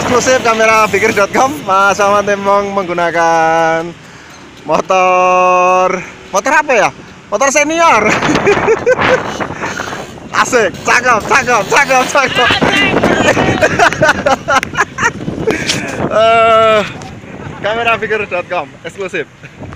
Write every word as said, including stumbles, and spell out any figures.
eksklusif kamera fikir dot com. Mas Ahmad memang menggunakan motor motor apa ya? Motor senior. Asik, cakep, cakep, cakep, cakep. uh, kamera fikir dot com eksklusif.